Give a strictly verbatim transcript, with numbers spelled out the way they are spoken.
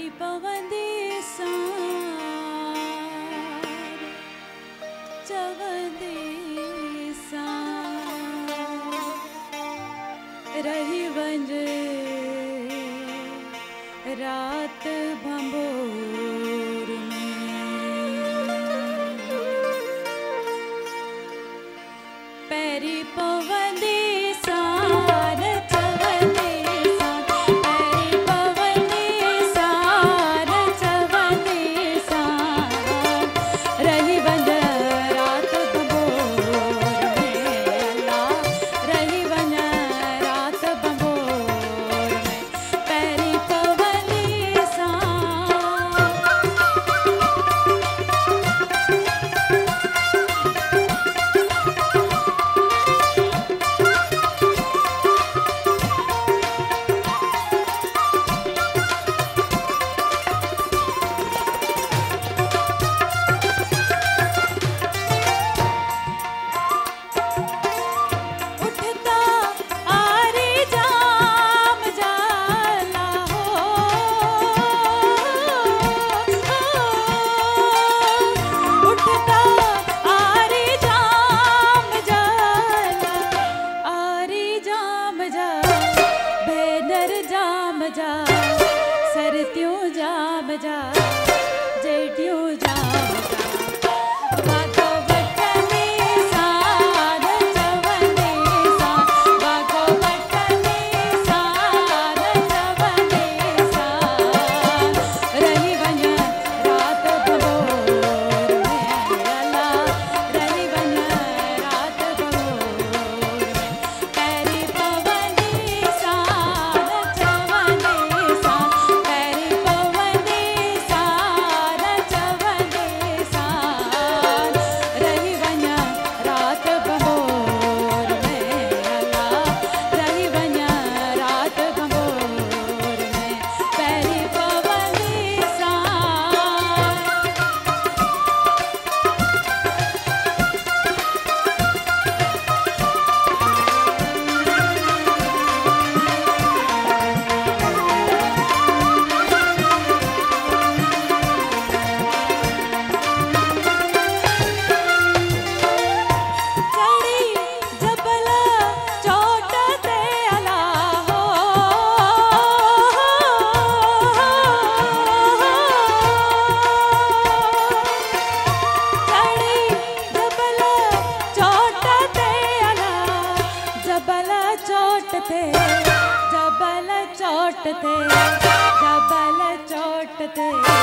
पैरी पवंदी सार चवंदी सार रही वंज रात भंबोर में पैरी पवंदी सार चवंदी सार पैरी पवंदी सार चवंदी सार रही वंज रात भंबोर में अल्लाह रही वंज रात भंबोर में पैरी पवंदी सार उठता आरी जाम जाला हो उठता आरी जाम जाला आरी जाम जा भेनर जाम जा सरत्यों जाम जा जेठियों जाम जा बागो बटनी सार चवंदी सार बागो बटनी सार चवंदी सार रही वंज रात भंबोर में अल्लाह रही वंज रात भंबोर में पैरी पवंदी सार चवंदी सार पैरी पवंदी सार चवंदी सार रही वंज रात भंबोर में अल्लाह रही वंज रात भंबोर में पैरी पवंदी सार चढ़ी जबल चोट ते अला हो चढ़ी जबल चोट ते अला जबल चोट ते जबल चोट ते जबल चोट ते